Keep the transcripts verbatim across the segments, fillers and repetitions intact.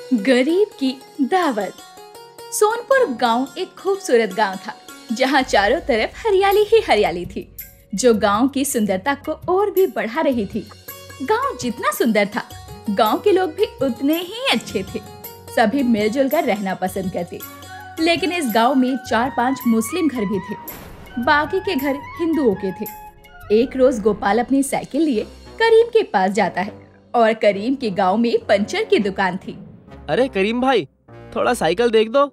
गरीब की दावत। सोनपुर गांव एक खूबसूरत गांव था जहां चारों तरफ हरियाली ही हरियाली थी, जो गांव की सुंदरता को और भी बढ़ा रही थी। गांव जितना सुंदर था, गांव के लोग भी उतने ही अच्छे थे। सभी मिलजुल कर रहना पसंद करते। लेकिन इस गांव में चार पांच मुस्लिम घर भी थे, बाकी के घर हिंदुओं के थे। एक रोज गोपाल अपनी साइकिल लिए करीम के पास जाता है और करीम के गांव में पंचर की दुकान थी। अरे करीम भाई, थोड़ा साइकिल देख दो।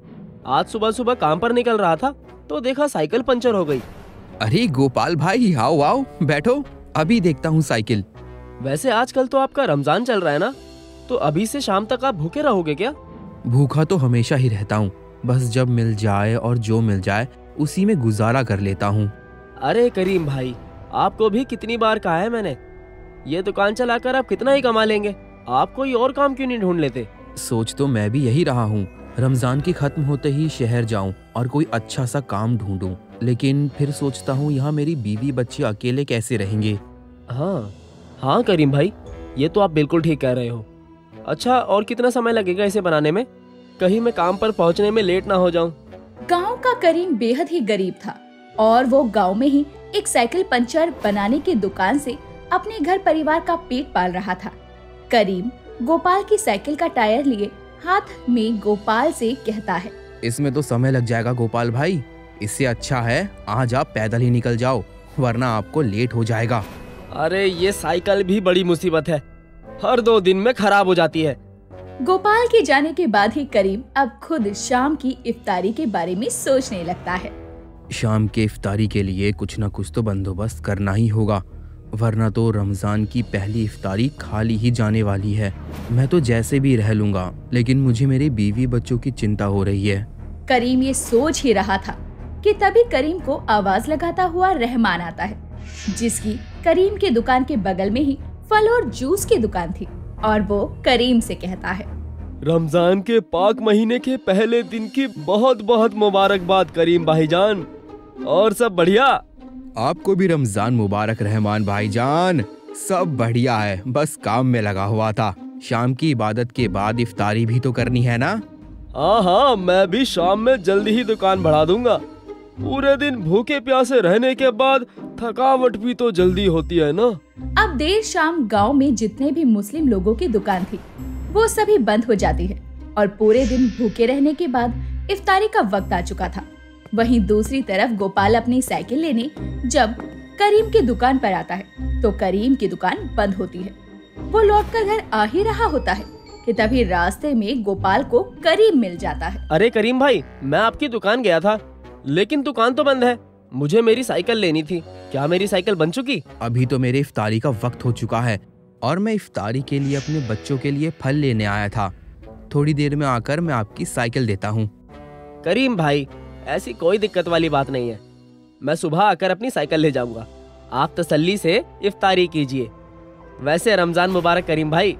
आज सुबह सुबह काम पर निकल रहा था तो देखा साइकिल पंचर हो गई। अरे गोपाल भाई, आओ आओ बैठो, अभी देखता हूँ साइकिल। वैसे आजकल तो आपका रमजान चल रहा है ना, तो अभी से शाम तक आप भूखे रहोगे क्या? भूखा तो हमेशा ही रहता हूँ, बस जब मिल जाए और जो मिल जाए उसी में गुजारा कर लेता हूँ। अरे करीम भाई, आपको भी कितनी बार कहा है मैंने, ये दुकान चलाकर आप कितना ही कमा लेंगे, आप कोई और काम क्यों नहीं ढूंढ लेते? सोच तो मैं भी यही रहा हूँ, रमजान की खत्म होते ही शहर जाऊं और कोई अच्छा सा काम ढूंढूं। लेकिन फिर सोचता हूँ यहाँ मेरी बीवी बच्चे अकेले कैसे रहेंगे। हाँ हाँ करीम भाई, ये तो आप बिल्कुल ठीक कह रहे हो। अच्छा, और कितना समय लगेगा इसे बनाने में? कहीं मैं काम पर पहुँचने में लेट ना हो जाऊं। गांव का करीम बेहद ही गरीब था और वो गांव में ही एक साइकिल पंचर बनाने की दुकान से अपने घर परिवार का पेट पाल रहा था। करीम गोपाल की साइकिल का टायर लिए हाथ में गोपाल से कहता है, इसमें तो समय लग जाएगा गोपाल भाई, इससे अच्छा है आज आप पैदल ही निकल जाओ, वरना आपको लेट हो जाएगा। अरे ये साइकिल भी बड़ी मुसीबत है, हर दो दिन में खराब हो जाती है। गोपाल के जाने के बाद ही करीम अब खुद शाम की इफ्तारी के बारे में सोचने लगता है। शाम के इफ्तारी के लिए कुछ न कुछ तो बंदोबस्त करना ही होगा, वरना तो रमजान की पहली इफ्तारी खाली ही जाने वाली है। मैं तो जैसे भी रह लूंगा, लेकिन मुझे मेरी बीवी बच्चों की चिंता हो रही है। करीम ये सोच ही रहा था कि तभी करीम को आवाज लगाता हुआ रहमान आता है, जिसकी करीम के दुकान के बगल में ही फल और जूस की दुकान थी, और वो करीम से कहता है, रमजान के पाक महीने के पहले दिन की बहुत बहुत मुबारकबाद करीम भाईजान। और सब बढ़िया? आपको भी रमजान मुबारक रहमान भाईजान। सब बढ़िया है, बस काम में लगा हुआ था। शाम की इबादत के बाद इफ्तारी भी तो करनी है ना? हाँ हाँ, मैं भी शाम में जल्दी ही दुकान बढ़ा दूंगा। पूरे दिन भूखे प्यासे रहने के बाद थकावट भी तो जल्दी होती है ना। अब देर शाम गांव में जितने भी मुस्लिम लोगों की दुकान थी, वो सभी बंद हो जाती है और पूरे दिन भूखे रहने के बाद इफ्तारी का वक्त आ चुका था। वहीं दूसरी तरफ गोपाल अपनी साइकिल लेने जब करीम की दुकान पर आता है तो करीम की दुकान बंद होती है। वो लौटकर घर आ ही रहा होता है कि तभी रास्ते में गोपाल को करीम मिल जाता है। अरे करीम भाई, मैं आपकी दुकान गया था, लेकिन दुकान तो बंद है। मुझे मेरी साइकिल लेनी थी, क्या मेरी साइकिल बन चुकी? अभी तो मेरे इफ्तारी का वक्त हो चुका है और मैं इफ्तारी के लिए अपने बच्चों के लिए फल लेने आया था। थोड़ी देर में आकर मैं आपकी साइकिल देता हूँ। करीम भाई, ऐसी कोई दिक्कत वाली बात नहीं है, मैं सुबह आकर अपनी साइकिल ले जाऊंगा। आप तसल्ली से इफ्तारी कीजिए। वैसे रमजान मुबारक करीम भाई।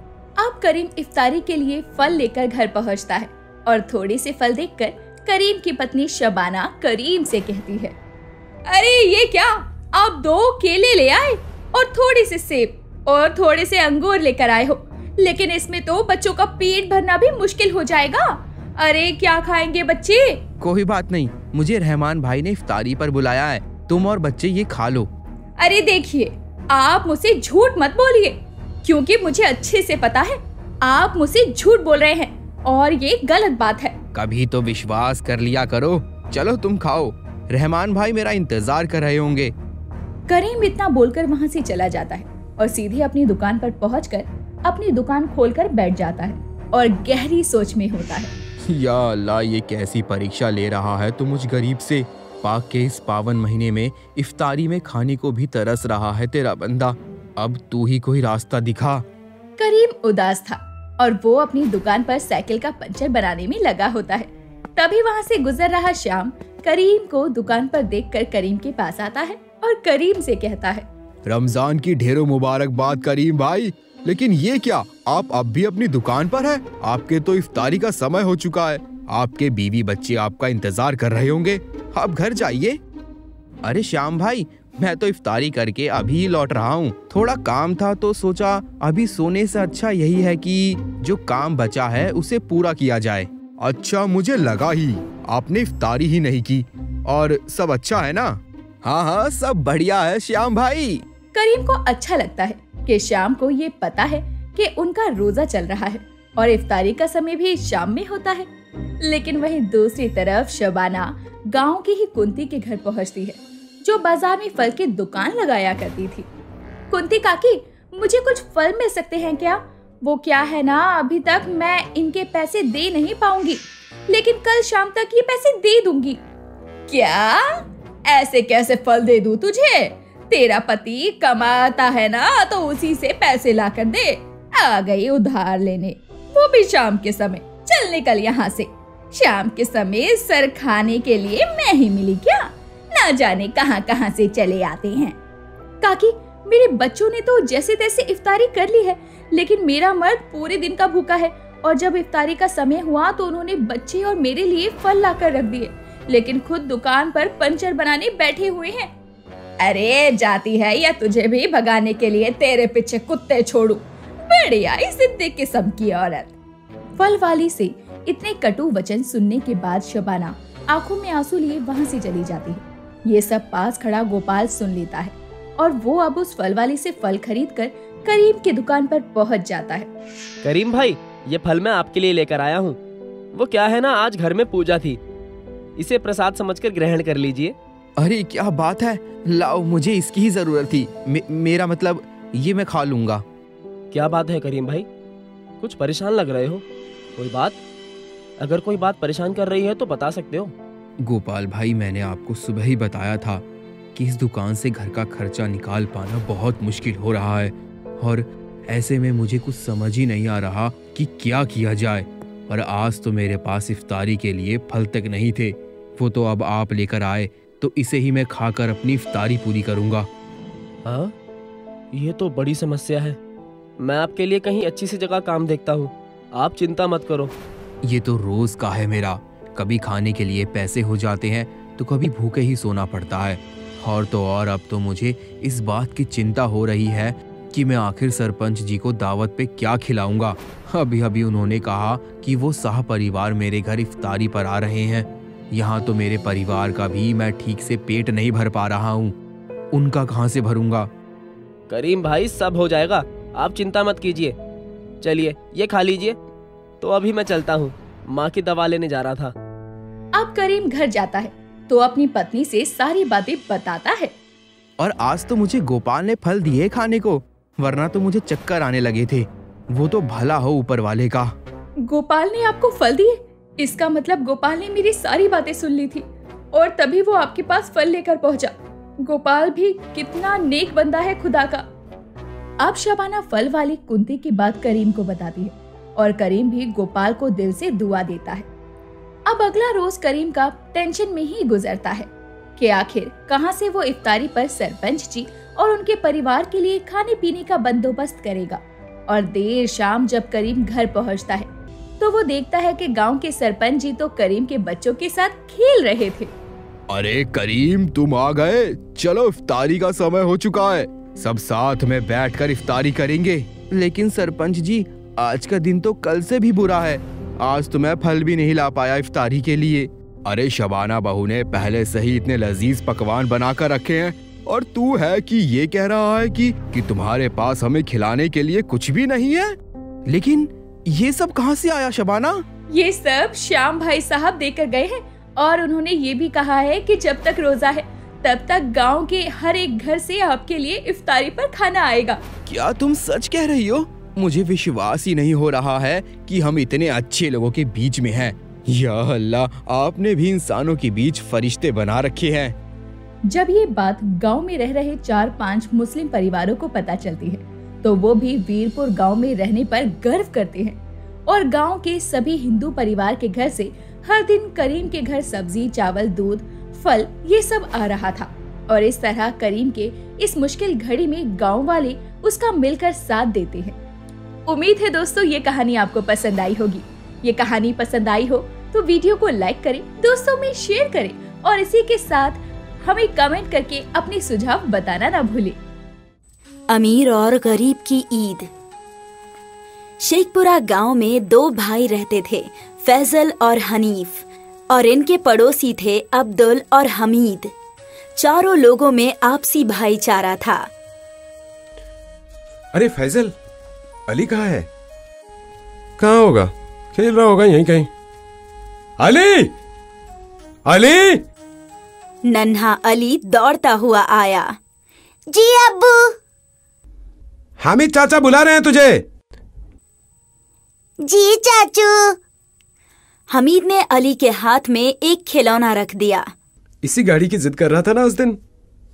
अब करीम इफ्तारी के लिए फल लेकर घर पहुंचता है और थोड़े से फल देखकर करीम की पत्नी शबाना करीम से कहती है, अरे ये क्या, आप दो केले ले आए और थोड़ी से सेब और थोड़े से अंगूर लेकर आए हो, लेकिन इसमें तो बच्चों का पेट भरना भी मुश्किल हो जाएगा। अरे क्या खाएंगे बच्चे? कोई बात नहीं, मुझे रहमान भाई ने इफ्तारी पर बुलाया है, तुम और बच्चे ये खा लो। अरे देखिए, आप मुझसे झूठ मत बोलिए, क्योंकि मुझे अच्छे से पता है आप मुझसे झूठ बोल रहे हैं और ये गलत बात है। कभी तो विश्वास कर लिया करो। चलो तुम खाओ, रहमान भाई मेरा इंतजार कर रहे होंगे। करीम इतना बोलकर वहाँ से चला जाता है और सीधे अपनी दुकान पर पहुंचकर अपनी दुकान खोलकर बैठ जाता है और गहरी सोच में होता है। या अल्लाह, ये कैसी परीक्षा ले रहा है तू मुझ गरीब से। पाक के इस पावन महीने में इफ्तारी में खाने को भी तरस रहा है तेरा बंदा। अब तू ही कोई रास्ता दिखा। करीम उदास था और वो अपनी दुकान पर साइकिल का पंचर बनाने में लगा होता है। तभी वहाँ से गुजर रहा श्याम करीम को दुकान पर देखकर करीम के पास आता है और करीम से कहता है, रमजान की ढेरों मुबारकबाद करीम भाई, लेकिन ये क्या, आप अब भी अपनी दुकान पर है? आपके तो इफ्तारी का समय हो चुका है। आपके बीवी बच्चे आपका इंतजार कर रहे होंगे, आप घर जाइए। अरे श्याम भाई, मैं तो इफ्तारी करके अभी ही लौट रहा हूँ। थोड़ा काम था तो सोचा अभी सोने से अच्छा यही है कि जो काम बचा है उसे पूरा किया जाए। अच्छा, मुझे लगा ही आपने इफ्तारी ही नहीं की। और सब अच्छा है ना? हाँ हाँ, सब बढ़िया है श्याम भाई। करीम को अच्छा लगता है कि श्याम को ये पता है कि उनका रोजा चल रहा है और इफ्तारी का समय भी शाम में होता है। लेकिन वहीं दूसरी तरफ शबाना गांव की ही कुंती के घर पहुंचती है, जो बाजार में फल की दुकान लगाया करती थी। कुंती काकी, मुझे कुछ फल मिल सकते हैं क्या? वो क्या है ना, अभी तक मैं इनके पैसे दे नहीं पाऊंगी, लेकिन कल शाम तक ये पैसे दे दूंगी। क्या? ऐसे कैसे फल दे दूं तुझे? तेरा पति कमाता है ना, तो उसी से पैसे ला कर दे। आ गई उधार लेने, वो भी शाम के समय। चल निकल यहाँ से। शाम के समय सर खाने के लिए मैं ही मिली क्या? ना जाने कहां कहां से चले आते हैं। काकी, मेरे बच्चों ने तो जैसे तैसे इफ्तारी कर ली है, लेकिन मेरा मर्द पूरे दिन का भूखा है और जब इफ्तारी का समय हुआ तो उन्होंने बच्चे और मेरे लिए फल लाकर रख दिए, लेकिन खुद दुकान पर पंचर बनाने बैठे हुए हैं। अरे जाती है या तुझे भी भगाने के लिए तेरे पीछे कुत्ते छोड़ू? बढ़िया जिद्दी किस्म की औरत। फल वाली से इतने कटु वचन सुनने के बाद शबाना आंखों में आंसू लिए वहाँ से चली जाती है। ये सब पास खड़ा गोपाल सुन लेता है और वो अब उस फल वाली से फल खरीद कर करीम की दुकान पर पहुँच जाता है। करीम भाई, ये फल मैं आपके लिए लेकर आया हूँ। वो क्या है ना, आज घर में पूजा थी, इसे प्रसाद समझकर ग्रहण कर लीजिए। अरे क्या बात है, लाओ, मुझे इसकी ही जरूरत थी। मे, मेरा मतलब ये मैं खा लूंगा। क्या बात है करीम भाई, कुछ परेशान लग रहे हो? कोई बात? अगर कोई बात परेशान कर रही है तो बता सकते हो। गोपाल भाई, मैंने आपको सुबह ही बताया था कि इस दुकान से घर का खर्चा निकाल पाना बहुत मुश्किल हो रहा है और ऐसे में मुझे कुछ समझ ही नहीं आ रहा कि क्या किया जाए। और आज तो मेरे पास इफ्तारी के लिए फल तक नहीं थे, वो तो अब आप लेकर आए, तो इसे ही मैं खाकर अपनी इफ्तारी पूरी करूंगा। हाँ, ये तो बड़ी समस्या है। मैं आपके लिए कहीं अच्छी सी जगह काम देखता हूँ, आप चिंता मत करो। ये तो रोज का है मेरा, कभी खाने के लिए पैसे हो जाते हैं तो कभी भूखे ही सोना पड़ता है। और तो और अब तो मुझे इस बात की चिंता हो रही है कि मैं आखिर सरपंच जी को दावत पे क्या खिलाऊंगा। अभी अभी उन्होंने कहा कि वो साह परिवार मेरे घर इफ्तारी पर आ रहे हैं। यहाँ तो मेरे परिवार का भी मैं ठीक से पेट नहीं भर पा रहा हूँ, उनका कहाँ से भरूंगा? करीम भाई, सब हो जाएगा, आप चिंता मत कीजिए। चलिए ये खा लीजिए। तो अभी मैं चलता हूँ, माँ की दवा लेने जा रहा था। अब करीम घर जाता है तो अपनी पत्नी से सारी बातें बताता है। और आज तो मुझे गोपाल ने फल दिए खाने को, वरना तो मुझे चक्कर आने लगे थे। वो तो भला हो ऊपर वाले का। गोपाल ने आपको फल दिए? इसका मतलब गोपाल ने मेरी सारी बातें सुन ली थी और तभी वो आपके पास फल लेकर पहुंचा। गोपाल भी कितना नेक बंदा है खुदा का। अब शबाना फल वाली कुंती की बात करीम को बताती है और करीम भी गोपाल को दिल से दुआ देता है। अब अगला रोज करीम का टेंशन में ही गुजरता है कि आखिर कहां से वो इफ्तारी पर सरपंच जी और उनके परिवार के लिए खाने पीने का बंदोबस्त करेगा। और देर शाम जब करीम घर पहुंचता है तो वो देखता है कि गांव के सरपंच जी तो करीम के बच्चों के साथ खेल रहे थे। अरे करीम, तुम आ गए। चलो इफ्तारी का समय हो चुका है, सब साथ में बैठकर इफ्तारी करेंगे। लेकिन सरपंच जी, आज का दिन तो कल से भी बुरा है। आज तो मैं फल भी नहीं ला पाया इफ्तारी के लिए। अरे शबाना बहू ने पहले से ही इतने लजीज पकवान बनाकर रखे हैं और तू है कि ये कह रहा है कि कि तुम्हारे पास हमें खिलाने के लिए कुछ भी नहीं है। लेकिन ये सब कहाँ से आया शबाना? ये सब श्याम भाई साहब देकर गए हैं और उन्होंने ये भी कहा है कि जब तक रोजा है तब तक गांव के हर एक घर से आपके लिए इफ्तारी पर खाना आएगा। क्या तुम सच कह रही हो? मुझे विश्वास ही नहीं हो रहा है कि हम इतने अच्छे लोगों के बीच में हैं। या अल्लाह, आपने भी इंसानों के बीच फरिश्ते बना रखे हैं। जब ये बात गांव में रह रहे चार पांच मुस्लिम परिवारों को पता चलती है तो वो भी वीरपुर गांव में रहने पर गर्व करते हैं और गांव के सभी हिंदू परिवार के घर से हर दिन करीम के घर सब्जी, चावल, दूध, फल ये सब आ रहा था। और इस तरह करीम के इस मुश्किल घड़ी में गांव वाले उसका मिलकर साथ देते हैं। उम्मीद है दोस्तों ये कहानी आपको पसंद आई होगी। ये कहानी पसंद आई हो तो वीडियो को लाइक करें, दोस्तों में शेयर करें और इसी के साथ हमें कमेंट करके अपनी सुझाव बताना ना भूले। अमीर और गरीब की ईद। शेखपुरा गांव में दो भाई रहते थे, फैजल और हनीफ, और इनके पड़ोसी थे अब्दुल और हमीद। चारों लोगों में आपसी भाईचारा था। अरे फैजल, अली कहाँ है? कहाँ होगा? खेल रहा होगा यहीं कहीं। अली! अली! नन्हा अली दौड़ता हुआ आया। जी अब्बू। हामिद चाचा बुला रहे हैं तुझे। जी चाचू। हमीद ने अली के हाथ में एक खिलौना रख दिया। इसी गाड़ी की जिद कर रहा था ना उस दिन।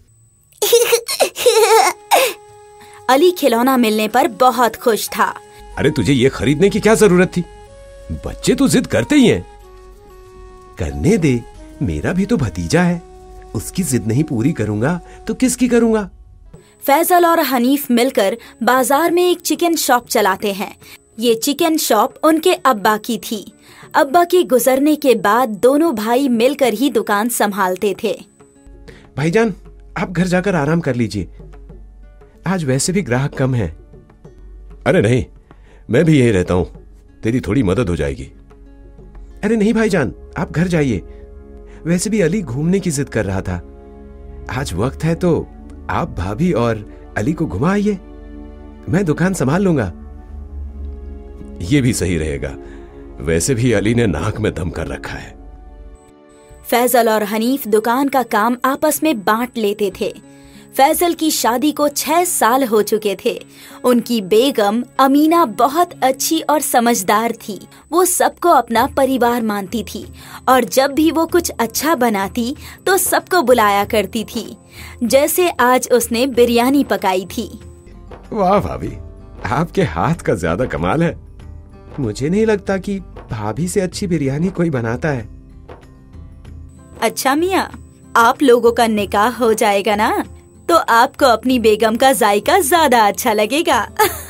अली खिलौना मिलने पर बहुत खुश था। अरे तुझे ये खरीदने की क्या जरूरत थी? बच्चे तो जिद करते ही हैं। करने दे, मेरा भी तो भतीजा है। उसकी जिद नहीं पूरी करूंगा तो किसकी करूंगा? फैजल और हनीफ मिलकर बाजार में एक चिकन शॉप चलाते हैं। ये चिकन शॉप उनके अब्बा की थी। अब्बा के गुजरने के बाद दोनों भाई मिलकर ही दुकान संभालते थे। भाईजान, आप घर जाकर आराम कर लीजिए, आज वैसे भी ग्राहक कम हैं। अरे नहीं, मैं भी यहीं रहता हूं, तेरी थोड़ी मदद हो जाएगी। अरे नहीं भाईजान, आप घर जाइए, वैसे भी अली घूमने की जिद कर रहा था। आज वक्त है तो आप भाभी और अली को घुमा आइए, मैं दुकान संभाल लूंगा। ये भी सही रहेगा, वैसे भी अली ने नाक में दम कर रखा है। फैजल और हनीफ दुकान का काम आपस में बांट लेते थे। फैजल की शादी को छह साल हो चुके थे। उनकी बेगम अमीना बहुत अच्छी और समझदार थी। वो सबको अपना परिवार मानती थी और जब भी वो कुछ अच्छा बनाती तो सबको बुलाया करती थी। जैसे आज उसने बिरयानी पकाई थी। वाह भाभी, आपके हाथ का ज्यादा कमाल है। मुझे नहीं लगता कि भाभी से अच्छी बिरयानी कोई बनाता है। अच्छा मियाँ, आप लोगों का निकाह हो जाएगा ना, तो आपको अपनी बेगम का जायका ज्यादा अच्छा लगेगा।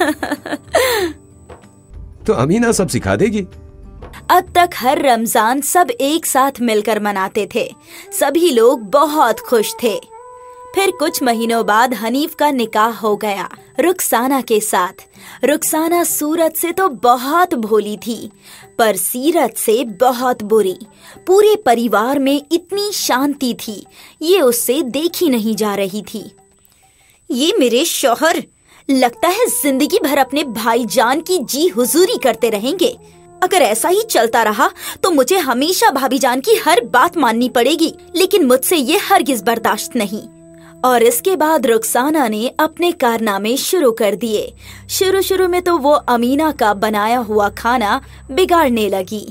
तो अमीना सब सिखा देगी। अब तक हर रमजान सब एक साथ मिलकर मनाते थे। सभी लोग बहुत खुश थे। फिर कुछ महीनों बाद हनीफ का निकाह हो गया, रुखसाना के साथ। रुखसाना सूरत से तो बहुत भोली थी, पर सीरत से बहुत बुरी। पूरे परिवार में इतनी शांति थी, ये उससे देखी नहीं जा रही थी। ये मेरे शौहर लगता है जिंदगी भर अपने भाईजान की जी हुजूरी करते रहेंगे। अगर ऐसा ही चलता रहा तो मुझे हमेशा भाभी जान की हर बात माननी पड़ेगी, लेकिन मुझसे ये हरगिज बर्दाश्त नहीं। और इसके बाद रुखसाना ने अपने कारनामे शुरू कर दिए। शुरू शुरू में तो वो अमीना का बनाया हुआ खाना बिगाड़ने लगी।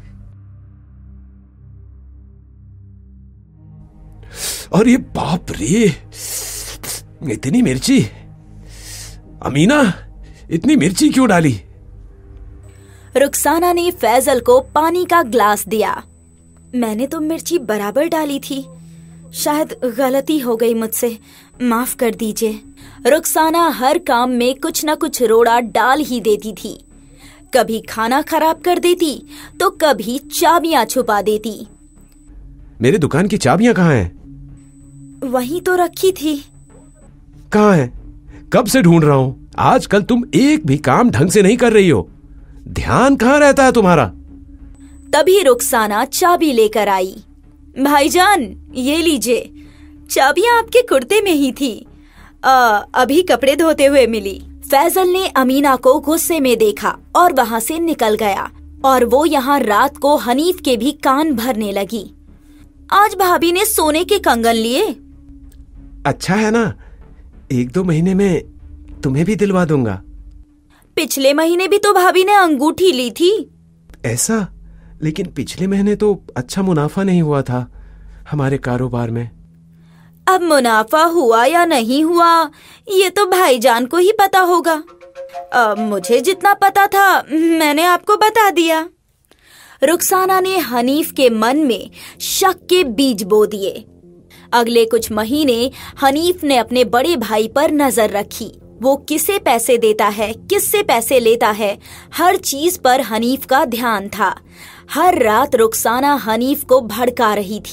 और ये बाप रे, इतनी मिर्ची! अमीना, इतनी मिर्ची क्यों डाली? रुखसाना ने फैजल को पानी का ग्लास दिया। मैंने तो मिर्ची बराबर डाली थी, शायद गलती हो गई मुझसे, माफ कर दीजिए। रुखसाना हर काम में कुछ न कुछ रोड़ा डाल ही देती थी। कभी खाना खराब कर देती तो कभी चाबियां छुपा देती। मेरे दुकान की चाबियां कहाँ हैं? वहीं तो रखी थी। कहाँ है? कब से ढूंढ रहा हूँ। आजकल तुम एक भी काम ढंग से नहीं कर रही हो, ध्यान कहाँ रहता है तुम्हारा? तभी रुखसाना चाबी लेकर आई। भाईजान, ये लीजिए, चाबियां आपके कुर्ते में ही थी, आ, अभी कपड़े धोते हुए मिली। फैजल ने अमीना को गुस्से में देखा और वहाँ से निकल गया और वो यहाँ रात को हनीफ के भी कान भरने लगी। आज भाभी ने सोने के कंगन लिए। अच्छा है ना, एक दो महीने में तुम्हें भी दिलवा दूंगा। पिछले महीने भी तो भाभी ने अंगूठी ली थी। ऐसा? लेकिन पिछले महीने तो अच्छा मुनाफा नहीं हुआ था हमारे कारोबार में। अब मुनाफा हुआ या नहीं हुआ ये तो भाईजान को ही पता होगा। अब मुझे जितना पता था मैंने आपको बता दिया। रुखसाना ने हनीफ के मन में शक के बीज बो दिए। अगले कुछ महीने हनीफ ने अपने बड़े भाई पर नजर रखी। वो किसे पैसे देता है, किससे पैसे लेता है, हर चीज पर हनीफ का ध्यान था। हर रात रुखसाना हनीफ को भड़का रही थी।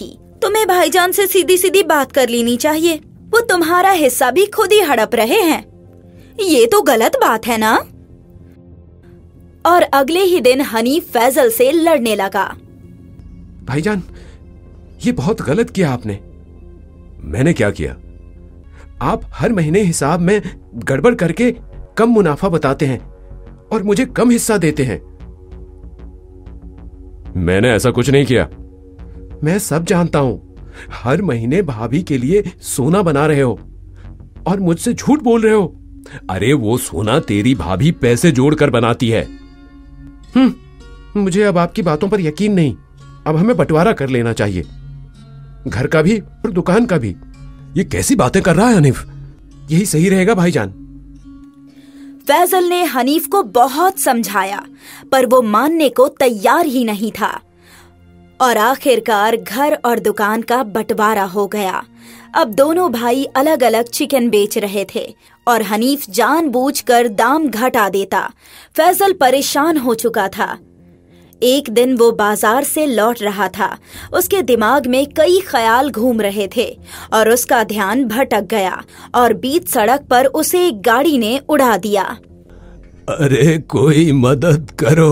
तुम्हें भाईजान से सीधी सीधी बात कर लेनी चाहिए। वो तुम्हारा हिस्सा भी खुद ही हड़प रहे हैं। ये तो गलत बात है ना? और अगले ही दिन हनीफ फैजल से लड़ने लगा। भाईजान, ये बहुत गलत किया आपने। मैंने क्या किया? आप हर महीने हिसाब में गड़बड़ करके कम मुनाफा बताते हैं और मुझे कम हिस्सा देते हैं। मैंने ऐसा कुछ नहीं किया। मैं सब जानता हूं। हर महीने भाभी के लिए सोना बना रहे हो और मुझसे झूठ बोल रहे हो। अरे वो सोना तेरी भाभी पैसे जोड़कर बनाती है। हम्म मुझे अब आपकी बातों पर यकीन नहीं। अब हमें बंटवारा कर लेना चाहिए, घर का भी और दुकान का भी। ये कैसी बातें कर रहा है हनीफ? यही सही रहेगा भाईजान। फैजल ने हनीफ को बहुत समझाया पर वो मानने को तैयार ही नहीं था और आखिरकार घर और दुकान का बंटवारा हो गया। अब दोनों भाई अलग अलग चिकन बेच रहे थे और हनीफ जानबूझकर दाम घटा देता। फैजल परेशान हो चुका था। एक दिन वो बाजार से लौट रहा था। उसके दिमाग में कई ख्याल घूम रहे थे और उसका ध्यान भटक गया और बीच सड़क पर उसे एक गाड़ी ने उड़ा दिया। अरे कोई मदद करो।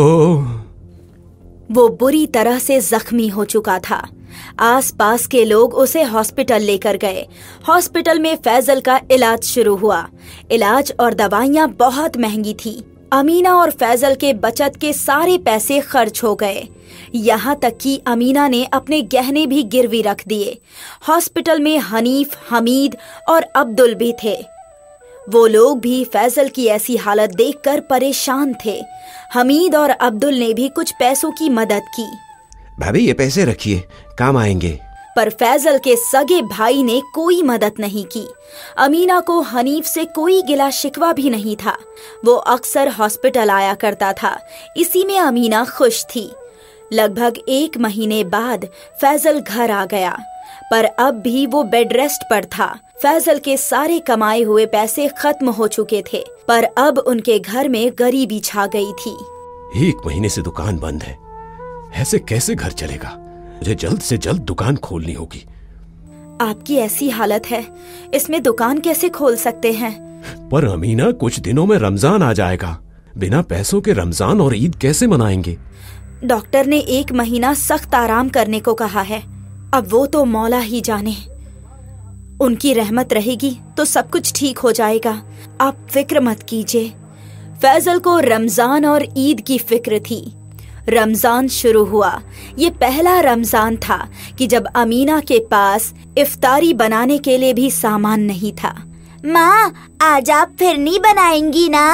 वो बुरी तरह से जख्मी हो चुका था। आसपास के लोग उसे हॉस्पिटल लेकर गए। हॉस्पिटल में फैजल का इलाज शुरू हुआ। इलाज और दवाइयाँ बहुत महंगी थी। अमीना और फैजल के बचत के सारे पैसे खर्च हो गए। यहाँ तक कि अमीना ने अपने गहने भी गिरवी रख दिए। हॉस्पिटल में हनीफ, हमीद और अब्दुल भी थे। वो लोग भी फैजल की ऐसी हालत देखकर परेशान थे। हमीद और अब्दुल ने भी कुछ पैसों की मदद की। भाभी ये पैसे रखिए, काम आएंगे। पर फैजल के सगे भाई ने कोई मदद नहीं की। अमीना को हनीफ से कोई गिला शिकवा भी नहीं था। वो अक्सर हॉस्पिटल आया करता था। इसी में अमीना खुश थी। लगभग एक महीने बाद फैजल घर आ गया पर अब भी वो बेड रेस्ट पर था। फैजल के सारे कमाए हुए पैसे खत्म हो चुके थे पर अब उनके घर में गरीबी छा गई थी। एक महीने से दुकान बंद है, ऐसे कैसे घर चलेगा? मुझे जल्द से जल्द दुकान खोलनी होगी। आपकी ऐसी हालत है, इसमें दुकान कैसे खोल सकते हैं? पर अमीना, कुछ दिनों में रमजान आ जाएगा। बिना पैसों के रमजान और ईद कैसे मनाएंगे? डॉक्टर ने एक महीना सख्त आराम करने को कहा है। अब वो तो मौला ही जाने। उनकी रहमत रहेगी तो सब कुछ ठीक हो जाएगा। आप फिक्र मत कीजिए। फैजल को रमजान और ईद की फिक्र थी। रमजान शुरू हुआ। ये पहला रमजान था कि जब अमीना के पास इफ्तारी बनाने के लिए भी सामान नहीं था। माँ, आज आप फिरनी बनाएंगी ना?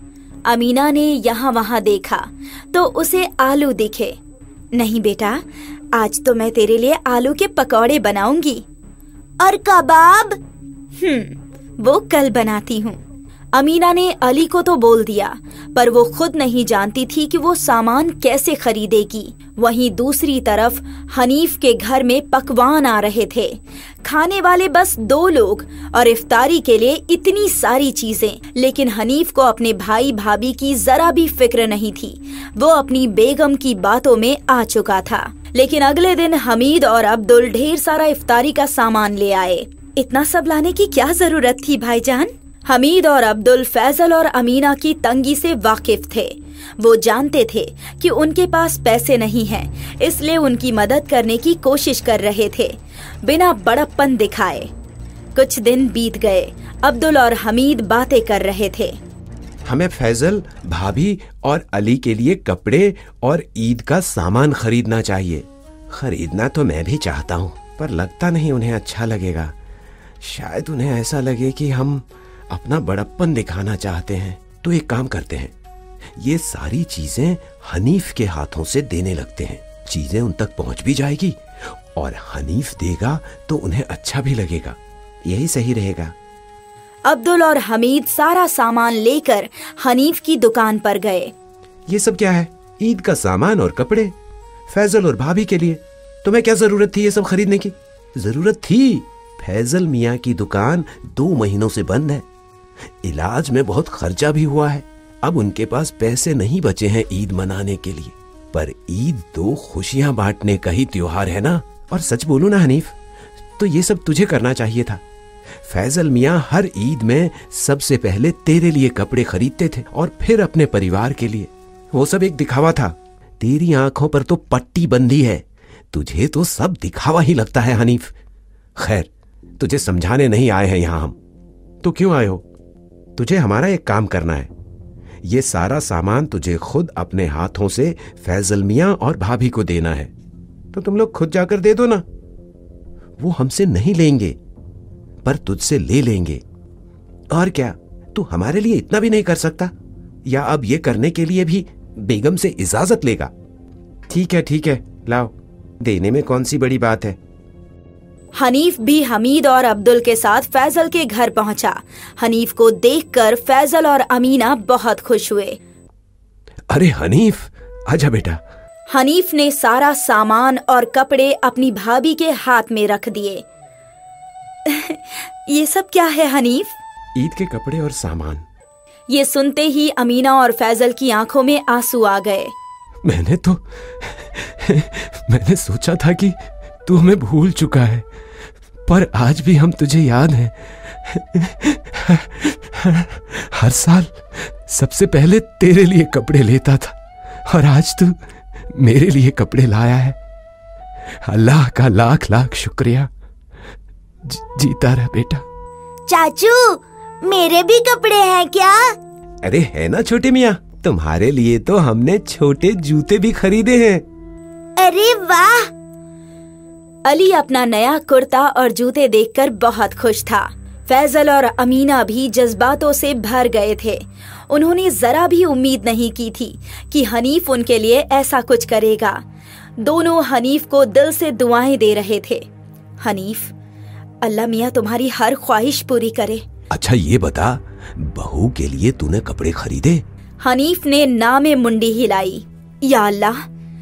अमीना ने यहाँ वहाँ देखा तो उसे आलू दिखे। नहीं बेटा, आज तो मैं तेरे लिए आलू के पकौड़े बनाऊंगी। और कबाब? हम्म वो कल बनाती हूँ। अमीना ने अली को तो बोल दिया पर वो खुद नहीं जानती थी कि वो सामान कैसे खरीदेगी। वहीं दूसरी तरफ हनीफ के घर में पकवान आ रहे थे। खाने वाले बस दो लोग और इफ्तारी के लिए इतनी सारी चीजें। लेकिन हनीफ को अपने भाई भाभी की जरा भी फिक्र नहीं थी। वो अपनी बेगम की बातों में आ चुका था। लेकिन अगले दिन हमीद और अब्दुल ढेर सारा इफ्तारी का सामान ले आए। इतना सब लाने की क्या जरूरत थी भाईजान? हमीद और अब्दुल फैजल और अमीना की तंगी से वाकिफ थे। वो जानते थे कि उनके पास पैसे नहीं हैं, इसलिए उनकी मदद करने की कोशिश कर रहे थे बिना बड़प्पन दिखाए। कुछ दिन बीत गए। अब्दुल और हमीद बातें कर रहे थे। हमें फैजल, भाभी और अली के लिए कपड़े और ईद का सामान खरीदना चाहिए। खरीदना तो मैं भी चाहता हूँ पर लगता नहीं उन्हें अच्छा लगेगा। शायद उन्हें ऐसा लगे कि हम अपना बड़प्पन दिखाना चाहते हैं। तो एक काम करते हैं, ये सारी चीजें हनीफ के हाथों से देने लगते हैं। चीजें उन तक पहुंच भी जाएगी और हनीफ देगा तो उन्हें अच्छा भी लगेगा। यही सही रहेगा। अब्दुल और हमीद सारा सामान लेकर हनीफ की दुकान पर गए। ये सब क्या है? ईद का सामान और कपड़े फैजल और भाभी के लिए। तुम्हें क्या जरूरत थी ये सब खरीदने की? जरूरत थी। फैजल मियाँ की दुकान दो महीनों से बंद है। इलाज में बहुत खर्चा भी हुआ है। अब उनके पास पैसे नहीं बचे हैं ईद मनाने के लिए। पर ईद तो खुशियां बांटने का ही त्योहार है ना। और सच बोलूं ना हनीफ, तो ये सब तुझे करना चाहिए था। फैजल मियाँ हर ईद में सबसे पहले तेरे लिए कपड़े खरीदते थे और फिर अपने परिवार के लिए। वो सब एक दिखावा था। तेरी आंखों पर तो पट्टी बंधी है, तुझे तो सब दिखावा ही लगता है हनीफ। खैर, तुझे समझाने नहीं आए हैं यहां हम। तो क्यों आए हो? तुझे हमारा एक काम करना है। ये सारा सामान तुझे खुद अपने हाथों से फैजल मियाँ और भाभी को देना है। तो तुम लोग खुद जाकर दे दो ना। वो हमसे नहीं लेंगे, पर तुझसे ले लेंगे। और क्या, तू हमारे लिए इतना भी नहीं कर सकता? या अब ये करने के लिए भी बेगम से इजाजत लेगा? ठीक है ठीक है, लाओ, देने में कौन सी बड़ी बात है। हनीफ भी हमीद और अब्दुल के साथ फैजल के घर पहुंचा। हनीफ को देखकर फैजल और अमीना बहुत खुश हुए। अरे हनीफ, आजा बेटा। हनीफ ने सारा सामान और कपड़े अपनी भाभी के हाथ में रख दिए। ये सब क्या है हनीफ? ईद के कपड़े और सामान। ये सुनते ही अमीना और फैजल की आंखों में आंसू आ गए। मैंने तो मैंने सोचा था कि तू हमें भूल चुका है, पर आज भी हम तुझे याद हैं। हर साल सबसे पहले तेरे लिए कपड़े लेता था और आज तू मेरे लिए कपड़े लाया है। अल्लाह का लाख लाख शुक्रिया। ज, जीता रह बेटा। चाचू, मेरे भी कपड़े हैं क्या? अरे है ना छोटे मियाँ, तुम्हारे लिए तो हमने छोटे जूते भी खरीदे हैं। अरे वाह! अली अपना नया कुर्ता और जूते देखकर बहुत खुश था। फैजल और अमीना भी जज्बातों से भर गए थे। उन्होंने जरा भी उम्मीद नहीं की थी कि हनीफ उनके लिए ऐसा कुछ करेगा। दोनों हनीफ को दिल से दुआएं दे रहे थे। हनीफ, अल्लाह मियाँ तुम्हारी हर ख्वाहिश पूरी करे। अच्छा ये बता, बहू के लिए तूने कपड़े खरीदे? हनीफ ने ना में मुंडी हिलाई। या अल्लाह,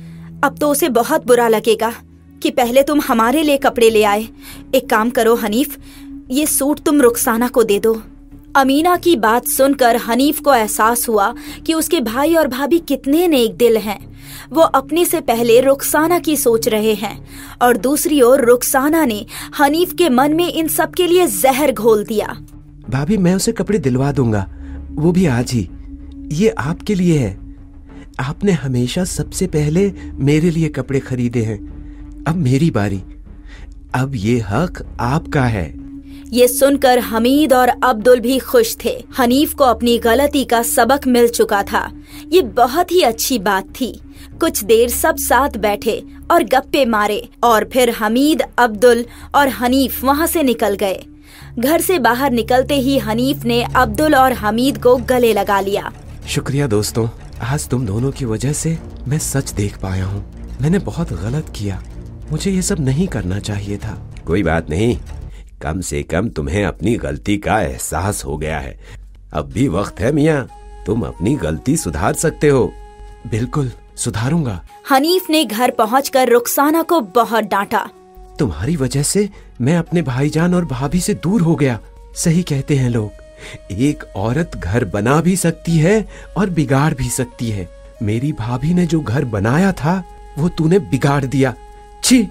अब तो उसे बहुत बुरा लगेगा कि पहले तुम हमारे लिए कपड़े ले आए। एक काम करो हनीफ, ये सूट तुम रुखसाना को दे दो। अमीना की बात सुनकर हनीफ को एहसास हुआ कि उसके भाई और भाभी कितने नेक दिल हैं। वो अपने से पहले रुखसाना की सोच रहे हैं और दूसरी ओर रुखसाना ने हनीफ के मन में इन सब के लिए जहर घोल दिया। भाभी, मैं उसे कपड़े दिलवा दूंगा, वो भी आज ही। ये आपके लिए है। आपने हमेशा सबसे पहले मेरे लिए कपड़े खरीदे हैं, अब मेरी बारी। अब ये हक आपका है। ये सुनकर हमीद और अब्दुल भी खुश थे। हनीफ को अपनी गलती का सबक मिल चुका था। ये बहुत ही अच्छी बात थी। कुछ देर सब साथ बैठे और गप्पे मारे और फिर हमीद, अब्दुल और हनीफ वहाँ से निकल गए। घर से बाहर निकलते ही हनीफ ने अब्दुल और हमीद को गले लगा लिया। शुक्रिया दोस्तों, आज तुम दोनों की वजह से मैं सच देख पाया हूँ। मैंने बहुत गलत किया, मुझे ये सब नहीं करना चाहिए था। कोई बात नहीं, कम से कम तुम्हें अपनी गलती का एहसास हो गया है। अब भी वक्त है मियाँ, तुम अपनी गलती सुधार सकते हो। बिल्कुल सुधारूंगा। हनीफ ने घर पहुंचकर रुखसाना को बहुत डांटा। तुम्हारी वजह से मैं अपने भाईजान और भाभी से दूर हो गया। सही कहते हैं लोग, एक औरत घर बना भी सकती है और बिगाड़ भी सकती है। मेरी भाभी ने जो घर बनाया था वो तूने बिगाड़ दिया। छी!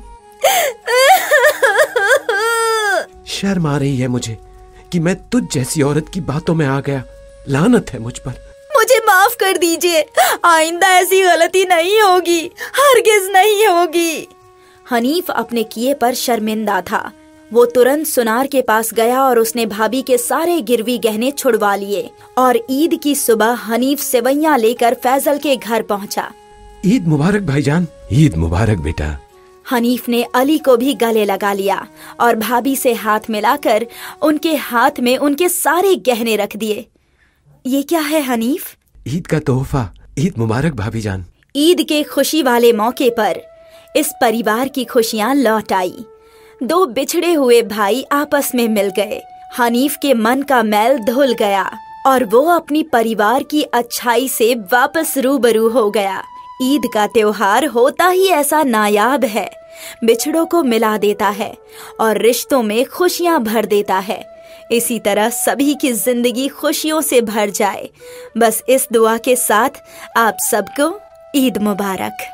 शर्म आ रही है मुझे कि मैं तुझ जैसी औरत की बातों में आ गया। लानत है मुझ पर। मुझे माफ कर दीजिए, आइंदा ऐसी गलती नहीं होगी, हरगिज नहीं होगी। हनीफ अपने किए पर शर्मिंदा था। वो तुरंत सुनार के पास गया और उसने भाभी के सारे गिरवी गहने छुड़वा लिए और ईद की सुबह हनीफ सेवैयां लेकर फैजल के घर पहुंचा। ईद मुबारक भाईजान। ईद मुबारक बेटा। हनीफ ने अली को भी गले लगा लिया और भाभी से हाथ मिलाकर उनके हाथ में उनके सारे गहने रख दिए। ये क्या है हनीफ? ईद का तोहफा। ईद मुबारक भाभी जान। ईद के खुशी वाले मौके पर इस परिवार की खुशियाँ लौट आई। दो बिछड़े हुए भाई आपस में मिल गए। हनीफ के मन का मैल धुल गया और वो अपनी परिवार की अच्छाई से वापस रूबरू हो गया। ईद का त्योहार होता ही ऐसा नायाब है, बिछड़ों को मिला देता है और रिश्तों में खुशियाँ भर देता है। इसी तरह सभी की जिंदगी खुशियों से भर जाए। बस इस दुआ के साथ आप सबको ईद मुबारक।